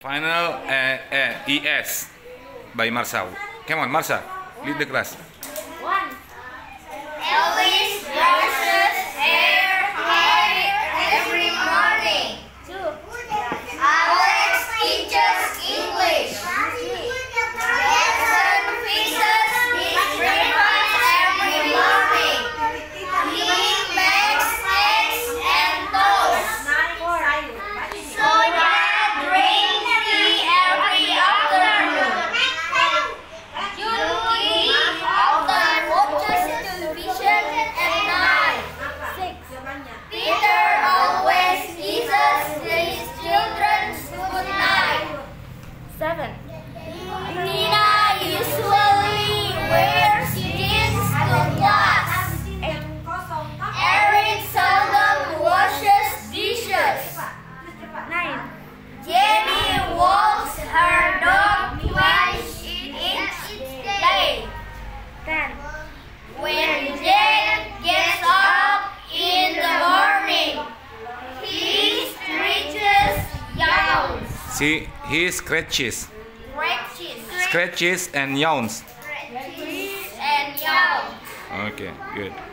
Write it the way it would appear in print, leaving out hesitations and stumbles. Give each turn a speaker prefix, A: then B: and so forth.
A: Final ES by Marsha. Come on, Marsha, lead the class.
B: 1. Alice brushes her hair every morning. 2. Alex teaches English. Jason fixes his breakfast every morning. He makes eggs and toast. Sonia drinks tea every afternoon. Yuki often watches television at night. 6. Peter always kisses his children good night. 7. Nina usually wears jeans to class. 8. Eric seldom washes dishes. 9. Jenny walks her dog twice each day. 10. When Jane gets up in the morning, he stretches, yawns.
A: See, he scratches
B: Stretches
A: and yawns.
B: and yawns.
A: Okay, good.